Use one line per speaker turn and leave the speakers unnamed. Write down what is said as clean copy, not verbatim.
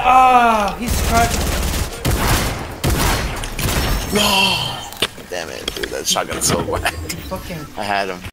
Oh, he's cracked.
No! Damn it, dude, that shotgun's so whack.
Fucking.
I had him.